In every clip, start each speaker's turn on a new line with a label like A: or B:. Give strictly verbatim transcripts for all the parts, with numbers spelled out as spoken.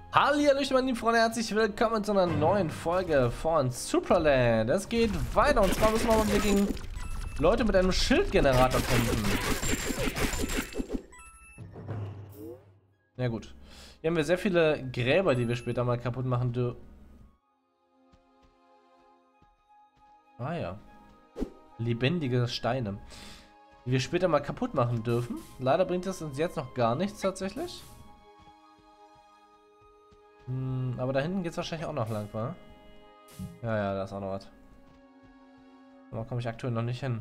A: Hallihallöchen, meine lieben Freunde, herzlich willkommen zu einer neuen Folge von Supraland. Es geht weiter und zwar müssen wir mal gegen Leute mit einem Schildgenerator kämpfen. Ja gut. Hier haben wir sehr viele Gräber, die wir später mal kaputt machen dürfen. Ah ja. Lebendige Steine. Die wir später mal kaputt machen dürfen. Leider bringt das uns jetzt noch gar nichts tatsächlich. Hm, aber da hinten geht es wahrscheinlich auch noch lang, wa? Ja, ja, da ist auch noch was. Da komme ich aktuell noch nicht hin.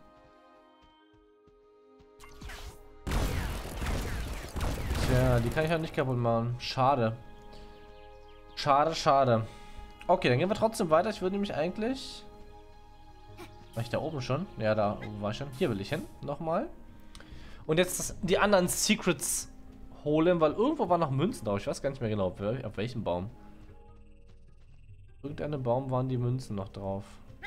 A: Tja, die kann ich auch nicht kaputt machen. Schade. Schade, schade. Okay, dann gehen wir trotzdem weiter. Ich würde nämlich eigentlich... War ich da oben schon? Ja, da oben war ich schon. Hier will ich hin. Nochmal. Und jetzt das, die anderen Secrets holen, weil irgendwo waren noch Münzen drauf. Ich weiß gar nicht mehr genau, auf welchem Baum. Irgendeinem Baum waren die Münzen noch drauf.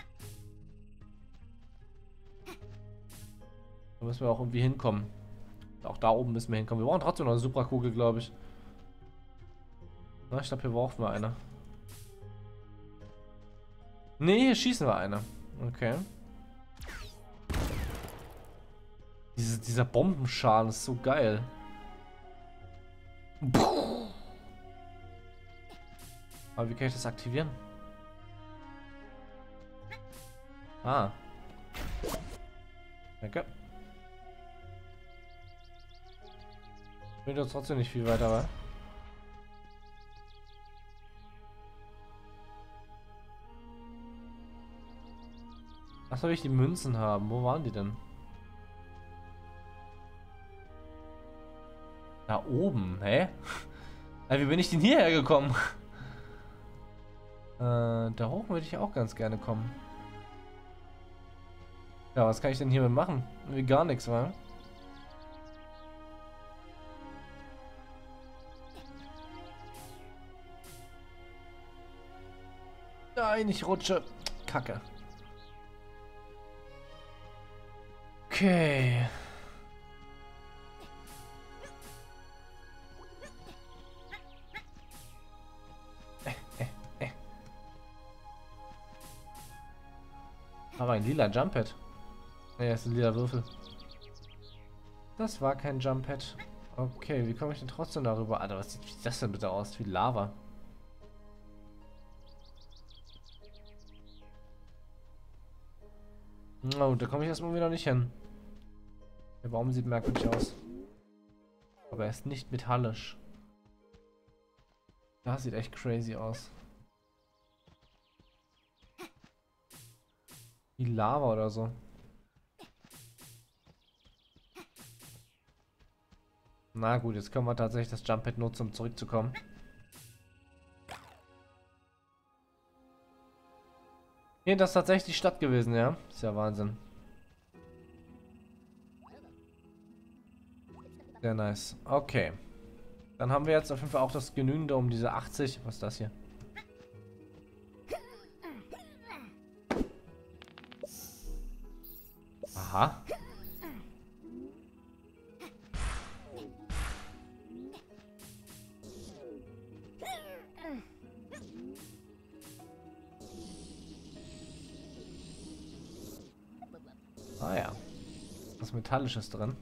A: Da müssen wir auch irgendwie hinkommen. Auch da oben müssen wir hinkommen. Wir brauchen trotzdem noch eine Suprakugel, glaube ich. Na, ich glaube, hier brauchen wir eine. Nee, hier schießen wir eine. Okay. Diese, dieser Bombenschaden ist so geil. Puh. Aber wie kann ich das aktivieren? Ah. Danke. Bringt uns trotzdem nicht viel weiter, wa? Ach, soll ich die Münzen haben? Wo waren die denn? Da oben, hä? Ja, wie bin ich denn hierher gekommen? äh, da hoch würde ich auch ganz gerne kommen. Ja, was kann ich denn hiermit machen? Wie gar nichts, wa? Nein, ich rutsche. Kacke. Okay. Aber ein lila Jumppad. Ja, ist ein lila Würfel. Das war kein Jumppad. Okay, wie komme ich denn trotzdem darüber? Alter, was sieht das denn bitte aus? Wie Lava. Oh, da komme ich erstmal wieder nicht hin. Der Baum sieht merkwürdig aus. Aber er ist nicht metallisch. Das sieht echt crazy aus. Wie Lava oder so. Na gut, jetzt können wir tatsächlich das Jumppad nutzen, um zurückzukommen. Hier, das ist tatsächlich die Stadt gewesen, ja? Ist ja Wahnsinn. Sehr nice. Okay. Dann haben wir jetzt auf jeden Fall auch das Genügende um diese achtzig. Was ist das hier? Aha. Ah ja. Was Metallisches drin.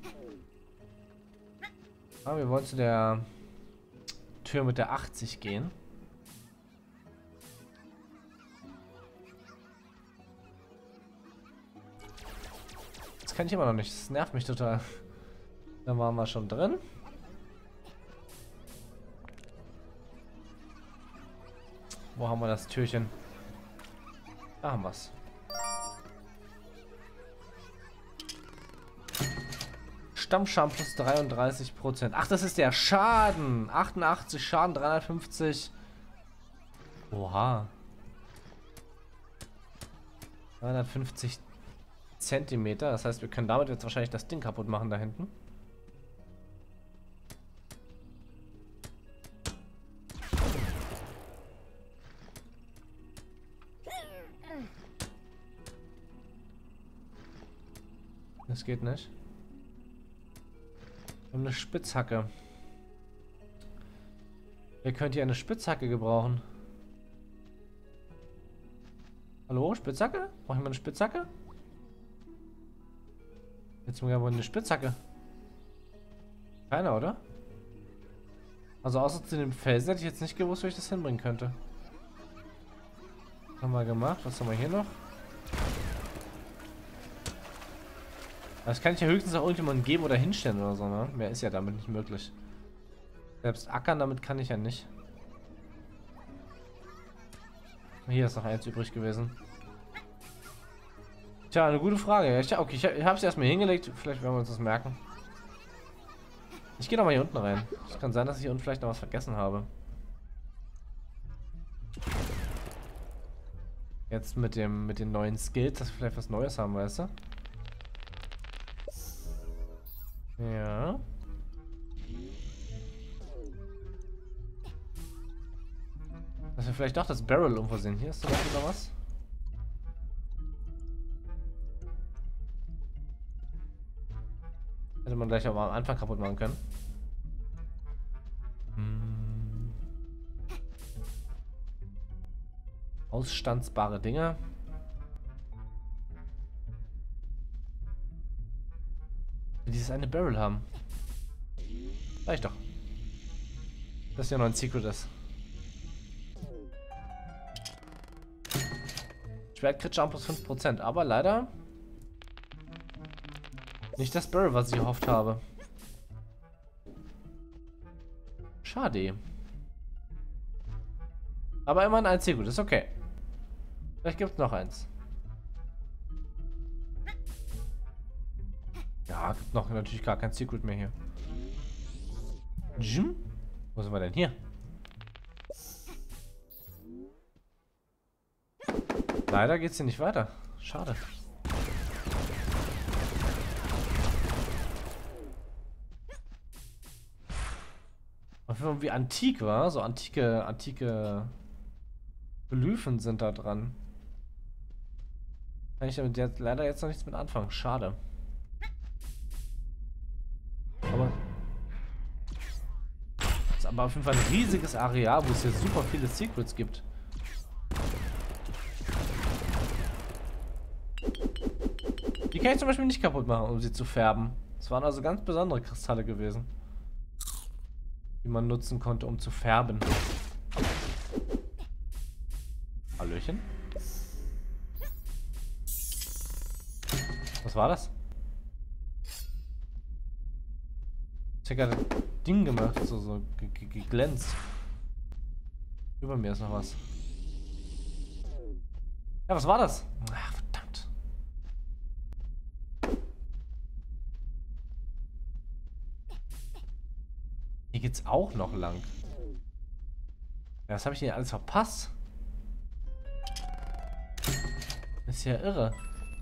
A: Ah, wir wollen zu der Tür mit der achtzig gehen. Das kann ich immer noch nicht. Das nervt mich total. Da waren wir schon drin. Wo haben wir das Türchen? Da haben wir es. Stammschaden plus dreiunddreißig Prozent. Ach, das ist der Schaden. achtundachtzig Schaden, dreihundertfünfzig. Oha. dreihundertfünfzig Zentimeter. Das heißt, wir können damit jetzt wahrscheinlich das Ding kaputt machen da hinten. Das geht nicht. Wir haben eine Spitzhacke. Wer könnte hier eine Spitzhacke gebrauchen? Hallo, Spitzhacke? Brauche ich mal eine Spitzhacke? Jetzt mal eine Spitzhacke. Keiner, oder? Also außer zu dem Felsen hätte ich jetzt nicht gewusst, wie ich das hinbringen könnte. Was haben wir gemacht? Was haben wir hier noch? Das kann ich ja höchstens auch irgendjemandem geben oder hinstellen oder so, ne? Mehr ist ja damit nicht möglich. Selbst ackern, damit kann ich ja nicht. Hier ist noch eins übrig gewesen. Tja, eine gute Frage. Ich, okay, ich habe es erstmal hingelegt. Vielleicht werden wir uns das merken. Ich gehe noch mal hier unten rein. Es kann sein, dass ich hier unten vielleicht noch was vergessen habe. Jetzt mit dem mit den neuen Skills, dass wir vielleicht was Neues haben, weißt du? Ja. Dass wir vielleicht doch das Barrel umversehen. Hier ist zum Beispiel noch was. Hätte man gleich auch mal am Anfang kaputt machen können. Hm. Ausstandsbare Dinge. Dieses eine Barrel haben. Reicht doch. Dass ja noch ein Secret ist. Schwert Crit Jump plus fünf Prozent, aber leider nicht das Barrel, was ich gehofft habe. Schade. Aber immerhin ein Secret, ist okay. Vielleicht gibt es noch eins. Ja, gibt noch natürlich gar kein Secret mehr hier. Jim? Wo sind wir denn hier? Leider geht's hier nicht weiter. Schade. Wie antik war, so antike, antike Glyphen sind da dran. Kann ich damit jetzt leider jetzt noch nichts mit anfangen. Schade. Aber das ist aber auf jeden Fall ein riesiges Areal, wo es hier super viele Secrets gibt. Die kann ich zum Beispiel nicht kaputt machen, um sie zu färben. Das waren also ganz besondere Kristalle gewesen, die man nutzen konnte, um zu färben. Hallöchen. Was war das? Ich hab gerade ein Ding gemacht, so, so geglänzt. Über mir ist noch was. Ja, was war das? Ach, verdammt. Hier geht's auch noch lang. Ja, was habe ich hier alles verpasst? Das ist ja irre.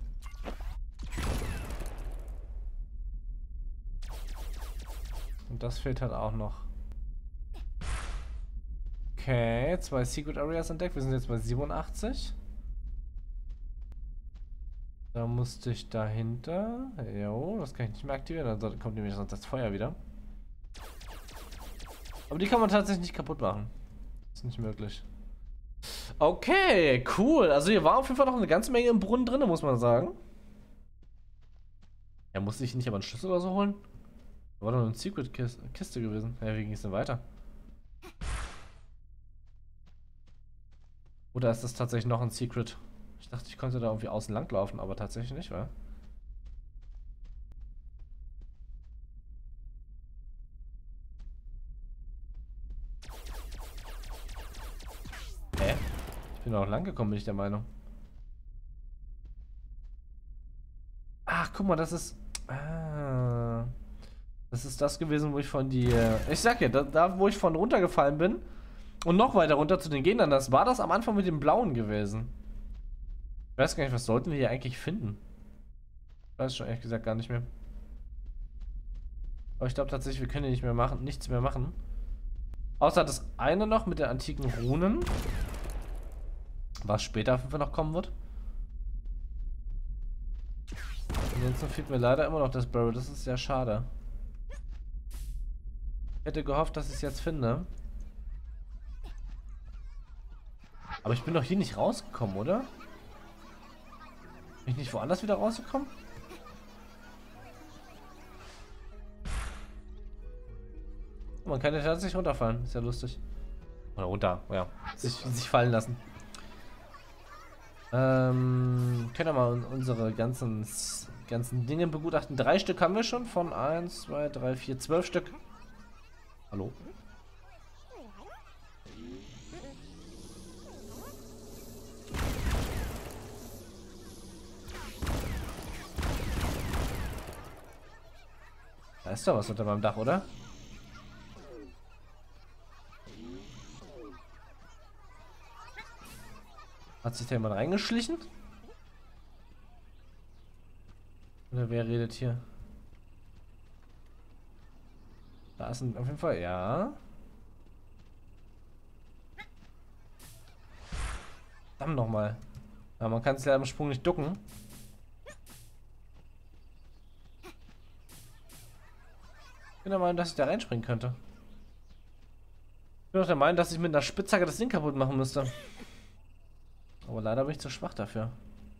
A: Und das fehlt halt auch noch. Okay, zwei Secret Areas entdeckt. Wir sind jetzt bei siebenundachtzig. Da musste ich dahinter. Jo, das kann ich nicht mehr aktivieren. Dann kommt nämlich sonst das Feuer wieder. Aber die kann man tatsächlich nicht kaputt machen. Ist nicht möglich. Okay, cool. Also hier war auf jeden Fall noch eine ganze Menge im Brunnen drin, muss man sagen. Ja, musste ich nicht aber einen Schlüssel oder so holen? Da war doch eine Secret-Kiste gewesen. Ja, wie ging es denn weiter? Oder ist das tatsächlich noch ein Secret? Ich dachte, ich konnte da irgendwie außen lang laufen, aber tatsächlich nicht, wa? Hä? Ich bin auch lang gekommen, bin ich der Meinung. Ach, guck mal, das ist... Ah, das ist das gewesen, wo ich von die... Ich sag ja, da, da wo ich von runtergefallen bin und noch weiter runter zu den Gegnern, das war das am Anfang mit dem Blauen gewesen. Ich weiß gar nicht, was sollten wir hier eigentlich finden? Ich weiß schon ehrlich gesagt gar nicht mehr. Aber ich glaube tatsächlich, wir können hier nicht mehr machen, nichts mehr machen. Außer das eine noch mit den antiken Runen. Was später auf jeden Fall noch kommen wird. Ansonsten fehlt mir leider immer noch das Barrel. Das ist sehr schade. Ich hätte gehofft, dass ich es jetzt finde. Aber ich bin doch hier nicht rausgekommen, oder? Bin ich nicht woanders wieder rausgekommen? Oh, man kann ja tatsächlich runterfallen. Ist ja lustig. Oder runter, ja. Sich, sich fallen lassen. Ähm, können wir mal unsere ganzen, ganzen Dinge begutachten. Drei Stück haben wir schon von eins, zwei, drei, vier, zwölf Stück. Hallo? Da ist doch was unter meinem Dach, oder? Hat sich da jemand reingeschlichen? Oder wer redet hier? Da ist ein, auf jeden Fall, ja. Verdammt nochmal. Ja, man kann es ja am Sprung nicht ducken. Ich bin der Meinung, dass ich da reinspringen könnte. Ich bin auch der Meinung, dass ich mit einer Spitzhacke das Ding kaputt machen müsste. Aber leider bin ich zu schwach dafür.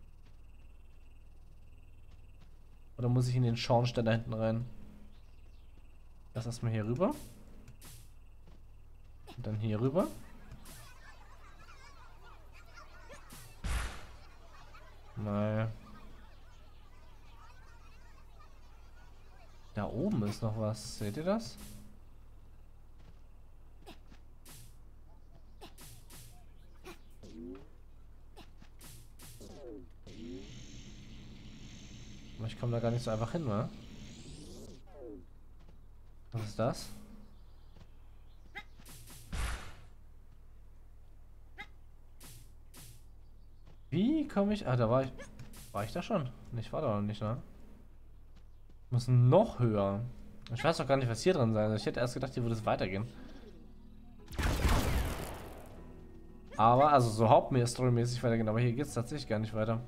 A: Oder muss ich in den Schornstein da hinten rein? Lass erstmal hier rüber. Und dann hier rüber. Nein. Da oben ist noch was. Seht ihr das? Ich komme da gar nicht so einfach hin, wa? Was ist das? Wie komme ich... Ah, da war ich... War ich da schon? Ich war da noch nicht, ne? Muss noch höher. Ich weiß doch gar nicht, was hier drin sein soll. Ich hätte erst gedacht, hier würde es weitergehen. Aber, also so hauptstorymäßig weitergehen. Aber hier geht es tatsächlich gar nicht weiter.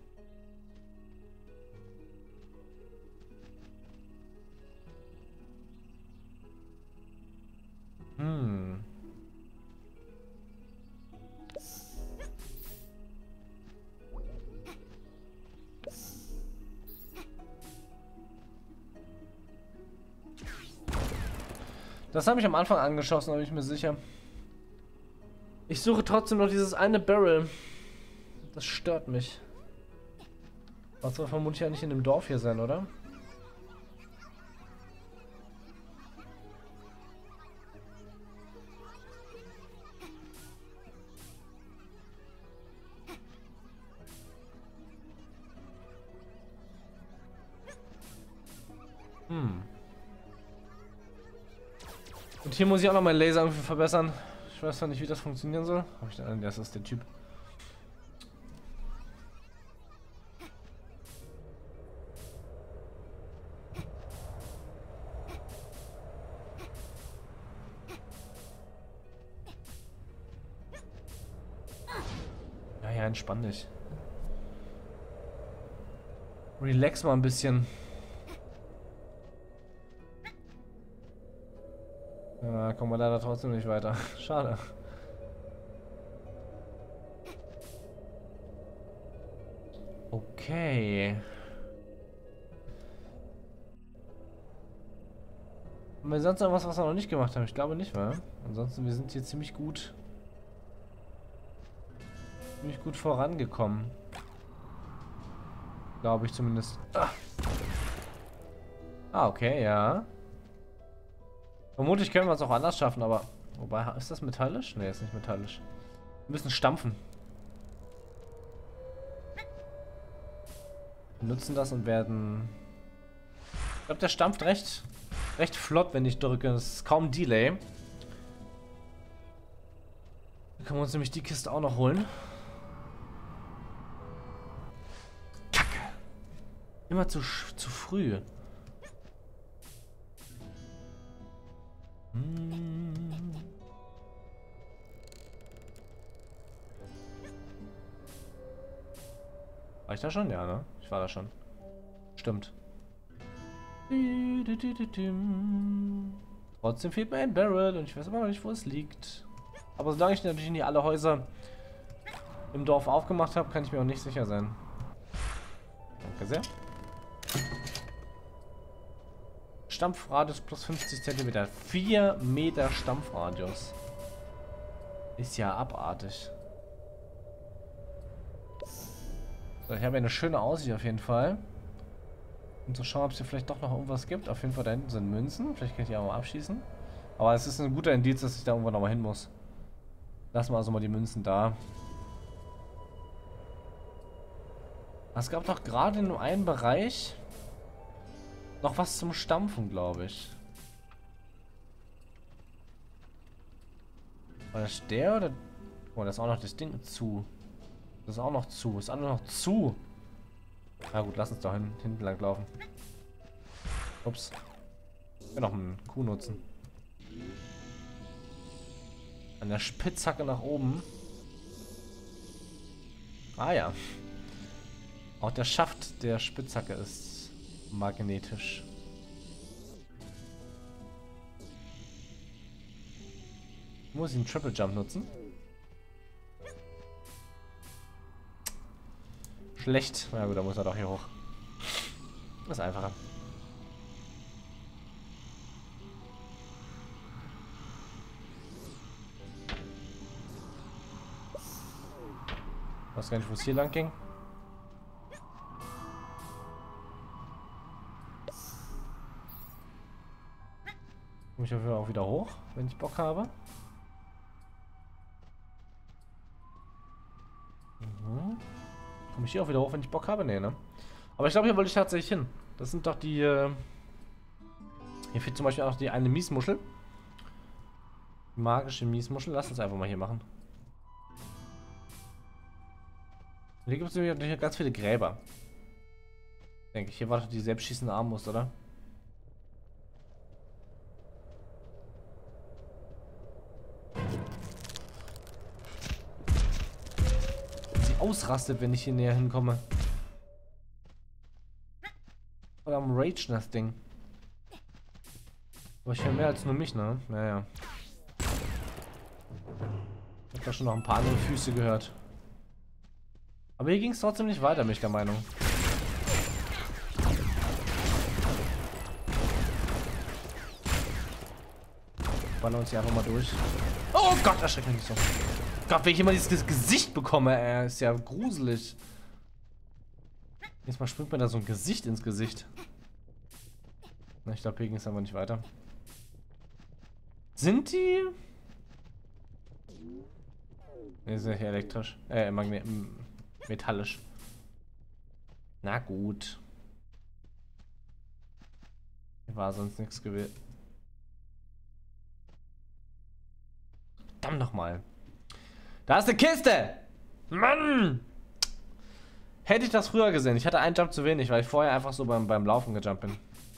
A: Hm. Das habe ich am Anfang angeschossen, bin ich mir sicher. Ich suche trotzdem noch dieses eine Barrel. Das stört mich. Was soll vermutlich ja nicht in dem Dorf hier sein, oder? Hm. Und hier muss ich auch noch meinen Laser irgendwie verbessern. Ich weiß zwar nicht, wie das funktionieren soll. Hab ich da, das ist der Typ. Ja, ja, entspann dich. Relax mal ein bisschen. Ja, kommen wir leider trotzdem nicht weiter. Schade. Okay. Haben wir sonst noch was, was wir noch nicht gemacht haben? Ich glaube nicht, wa? Ansonsten, wir sind hier ziemlich gut... Ziemlich gut vorangekommen. Glaube ich zumindest. Ah, ah okay, ja. Vermutlich können wir es auch anders schaffen, aber... Wobei, ist das metallisch? Ne, ist nicht metallisch. Wir müssen stampfen. Wir nutzen das und werden... Ich glaube, der stampft recht... recht flott, wenn ich drücke. Das ist kaum Delay. Dann können wir uns nämlich die Kiste auch noch holen. Kacke! Immer zu, zu früh. Hm. War ich da schon? Ja, ne? Ich war da schon. Stimmt. Trotzdem fehlt mir ein Barrel und ich weiß immer noch nicht, wo es liegt. Aber solange ich natürlich nicht alle Häuser im Dorf aufgemacht habe, kann ich mir auch nicht sicher sein. Danke sehr. Stampfradius plus fünfzig Zentimeter. vier Meter Stampfradius. Ist ja abartig. So, ich habe ja eine schöne Aussicht auf jeden Fall. Um zu schauen, ob es hier vielleicht doch noch irgendwas gibt. Auf jeden Fall da hinten sind Münzen. Vielleicht kann ich die auch mal abschießen. Aber es ist ein guter Indiz, dass ich da irgendwann nochmal hin muss. Lassen wir also mal die Münzen da. Es gab doch gerade in einem Bereich noch was zum Stampfen, glaube ich. War das der oder... Oh, das ist auch noch das Ding zu. Das ist auch noch zu. Das ist andere noch zu. Na gut, lass uns da hin, hinten lang laufen. Ups. Ich will noch einen Kuh nutzen. An der Spitzhacke nach oben. Ah ja. Auch der Schaft der Spitzhacke ist magnetisch. Muss ich einen Triple Jump nutzen? Schlecht. Na gut, da muss er doch hier hoch. Das ist einfacher. Ich weiß gar nicht, wo es hier lang ging. Komme ich auch wieder hoch, wenn ich Bock habe. Mhm. Komme ich hier auch wieder hoch, wenn ich Bock habe? Nee, ne? Aber ich glaube, hier wollte ich tatsächlich hin. Das sind doch die... Äh hier fehlt zum Beispiel auch noch die eine Miesmuschel. Die magische Miesmuschel. Lass uns einfach mal hier machen. Und hier gibt es nämlich ganz viele Gräber. Denke ich. Hier war doch die selbstschießende Armbrust, oder? Sie ausrastet, wenn ich hier näher hinkomme. Oder am Rage das Ding. Aber ich höre mehr als nur mich, ne? Naja. Ich hab da schon noch ein paar andere Füße gehört. Aber hier ging es trotzdem nicht weiter, bin ich der Meinung. Ballern uns hier einfach mal durch. Oh Gott, erschreckt mich nicht so. Gott, wenn ich immer dieses Gesicht bekomme, ey, ist ja gruselig. Jetzt mal springt mir da so ein Gesicht ins Gesicht. Na, ich glaube, hier ging es aber nicht weiter. Sind die? Ne, sind ja elektrisch. Äh, Magne metallisch. Na gut. Hier war sonst nichts gewesen. Verdammt nochmal. Da ist eine Kiste! Mann! Hätte ich das früher gesehen. Ich hatte einen Jump zu wenig, weil ich vorher einfach so beim, beim Laufen gejumpt bin.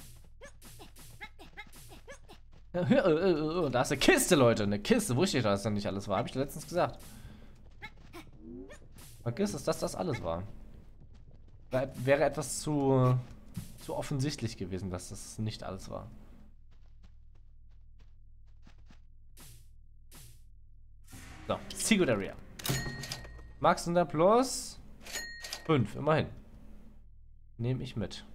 A: Da ist eine Kiste, Leute. Eine Kiste. Wusste ich, dass das nicht alles war. Habe ich letztens gesagt. Vergiss es, dass das alles war. Da wäre etwas zu, zu offensichtlich gewesen, dass das nicht alles war. So, Secret Area. Max und der Plus fünf, immerhin. Nehme ich mit.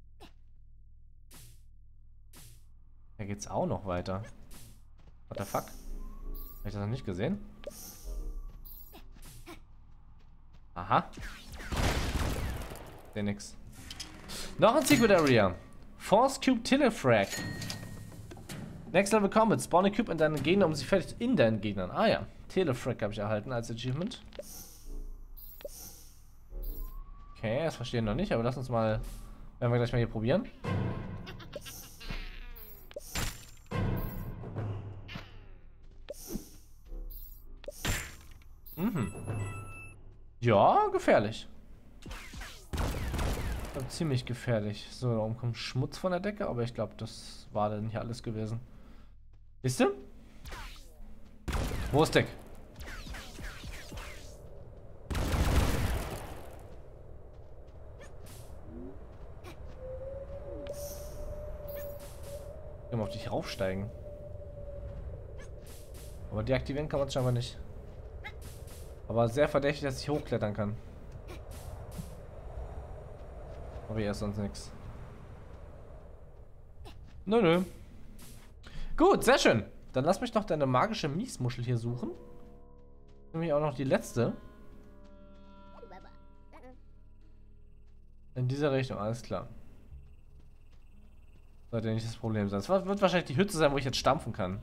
A: Da geht's auch noch weiter. What the fuck? Habe ich das noch nicht gesehen? Aha. Der nix. Noch ein Secret Area. Force Cube Telefrag. Next Level Combat. Spawn a Cube in deinen Gegnern, um sie fertig in deinen Gegnern. Ah ja. Telefrag habe ich erhalten als Achievement. Okay, das verstehen wir noch nicht, aber lass uns mal. Werden wir gleich mal hier probieren. Mhm. Ja, gefährlich. Ich glaube, ziemlich gefährlich. So, da oben kommt Schmutz von der Decke, aber ich glaube, das war dann nicht alles gewesen. Wisst ihr? Wo ist Deck? Ich kann auf dich raufsteigen. Aber deaktivieren kann man es scheinbar nicht. Aber sehr verdächtig, dass ich hochklettern kann. Aber hier ist sonst nichts. Nö, nö. Gut, sehr schön. Dann lass mich noch deine magische Miesmuschel hier suchen. Nämlich auch noch die letzte. In dieser Richtung, alles klar. Sollte nicht das Problem sein. Es wird wahrscheinlich die Hütte sein, wo ich jetzt stampfen kann.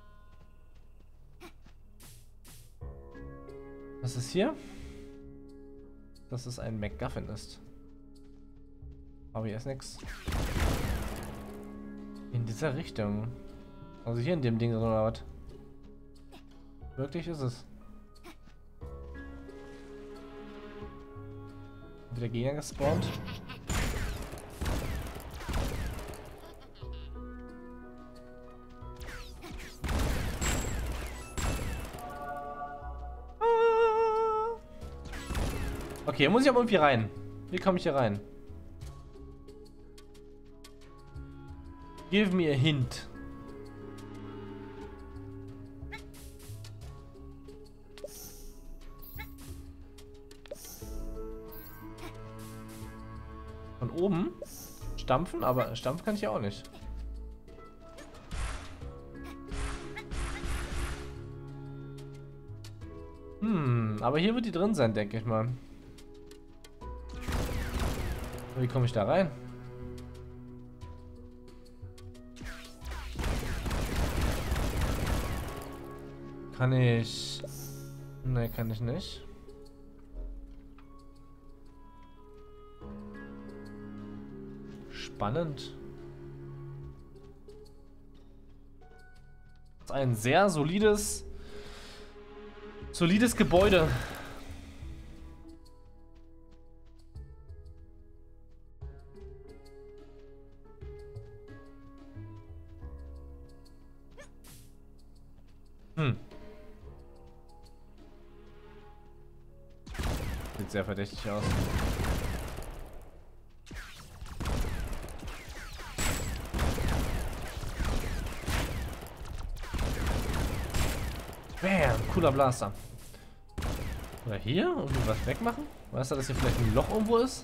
A: Was ist hier? Dass es ein MacGuffin ist. Aber hier ist nichts. In dieser Richtung. Also hier in dem Ding oder was? Wirklich ist es. Wieder Gegner gespawnt. Okay, hier muss ich aber irgendwie rein. Wie komme ich hier rein? Give me a hint. Von oben stampfen, aber stampfen kann ich ja auch nicht. Hm, aber hier wird die drin sein, denke ich mal. Wie komme ich da rein? Kann ich... Ne, kann ich nicht. Spannend. Das ist ein sehr solides... solides Gebäude. Hm. Sieht sehr verdächtig aus. Bam, cooler Blaster. Oder hier? Irgendwie was wegmachen? Weißt du, dass hier vielleicht ein Loch irgendwo ist?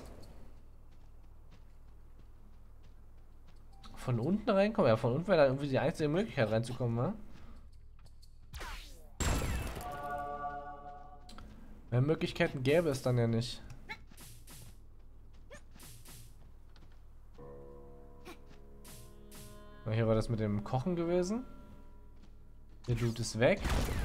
A: Von unten reinkommen? Ja, von unten wäre da irgendwie die einzige Möglichkeit reinzukommen, ne? Mehr Möglichkeiten gäbe es dann ja nicht. Hier war das mit dem Kochen gewesen. Der Dude ist weg.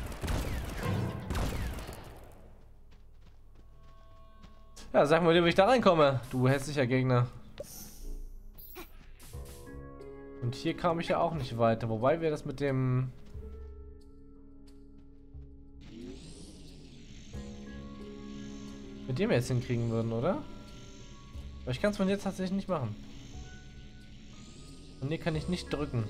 A: Ja, sag mal, wie ich da reinkomme, du hässlicher Gegner. Und hier kam ich ja auch nicht weiter, wobei wir das mit dem... mit dem jetzt hinkriegen würden, oder? Aber ich kann es von jetzt tatsächlich nicht machen. Und hier kann ich nicht drücken.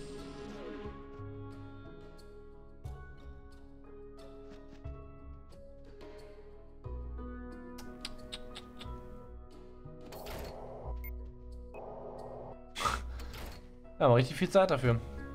A: Ja, aber richtig viel Zeit dafür.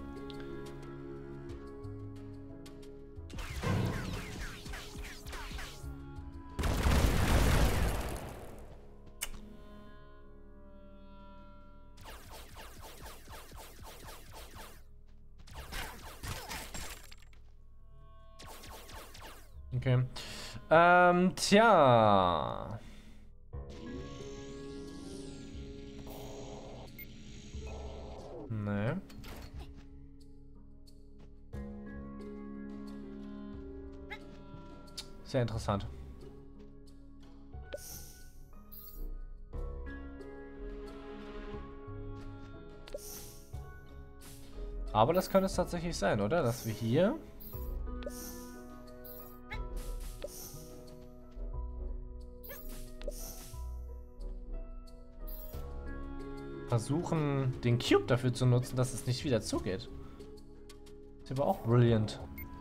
A: Okay. Ähm, tja. Nee. Sehr interessant. Aber das könnte es tatsächlich sein, oder? Dass wir hier... versuchen, den Cube dafür zu nutzen, dass es nicht wieder zugeht. Ist aber auch brilliant.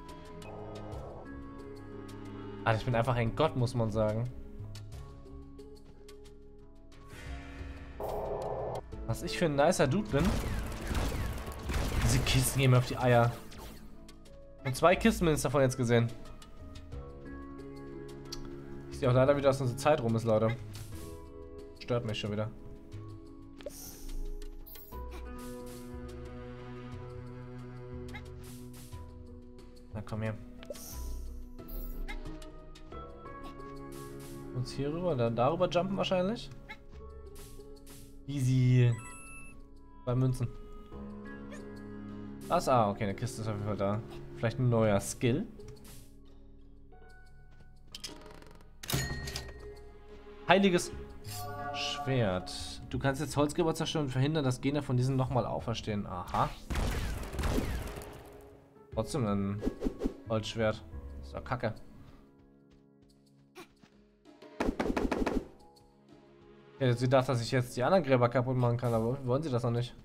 A: Alter, ich bin einfach ein Gott, muss man sagen. Was ich für ein nicer Dude bin. Diese Kisten gehen mir auf die Eier. Und zwei Kisten mindestens davon jetzt gesehen. Ich sehe auch leider wieder, dass unsere Zeit rum ist, Leute. Stört mich schon wieder. Na komm her. Uns hier rüber, dann darüber jumpen wahrscheinlich. Easy. Zwei Münzen. Was? Ah, okay, eine Kiste ist auf jeden Fall da. Vielleicht ein neuer Skill. Heiliges Schwert. Du kannst jetzt Holzgräber zerstören und verhindern, dass Gegner von diesen nochmal auferstehen. Aha. Trotzdem ein Holzschwert. Ist doch kacke. Ich hätte gedacht, dass ich jetzt die anderen Gräber kaputt machen kann, aber wollen sie das noch nicht.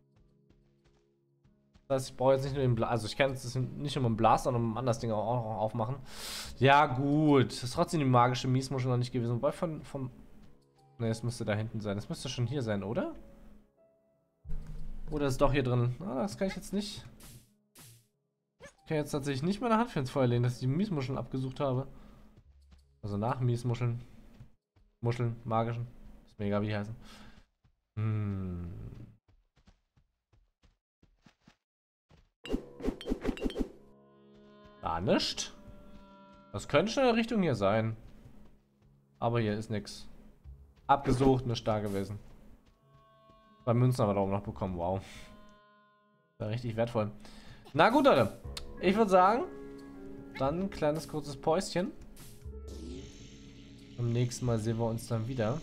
A: Das heißt, ich brauche jetzt nicht nur den Blaster. Also ich kann jetzt nicht nur einen Blaster, sondern ein anderes Ding auch noch aufmachen. Ja gut. Das ist trotzdem die magische Miesmuschel noch nicht gewesen. Wobei von... vom ne, es müsste da hinten sein. Es müsste schon hier sein, oder? Oder ist es doch hier drin? Ah, das kann ich jetzt nicht. Ich kann jetzt tatsächlich nicht meine Hand für ins Feuer legen, dass ich die Miesmuscheln abgesucht habe. Also nach Miesmuscheln. Muscheln, magischen. Ist mega, wie die heißen. Hm... Da nicht. Das könnte schon in der Richtung hier sein. Aber hier ist nichts. Abgesucht, nicht da gewesen. Zwei Münzen haben wir da oben noch bekommen. Wow. War richtig wertvoll. Na gut, Leute. Ich würde sagen, dann ein kleines kurzes Päuschen. Beim nächsten Mal sehen wir uns dann wieder.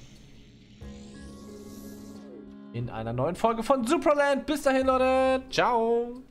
A: In einer neuen Folge von Supraland. Bis dahin, Leute. Ciao.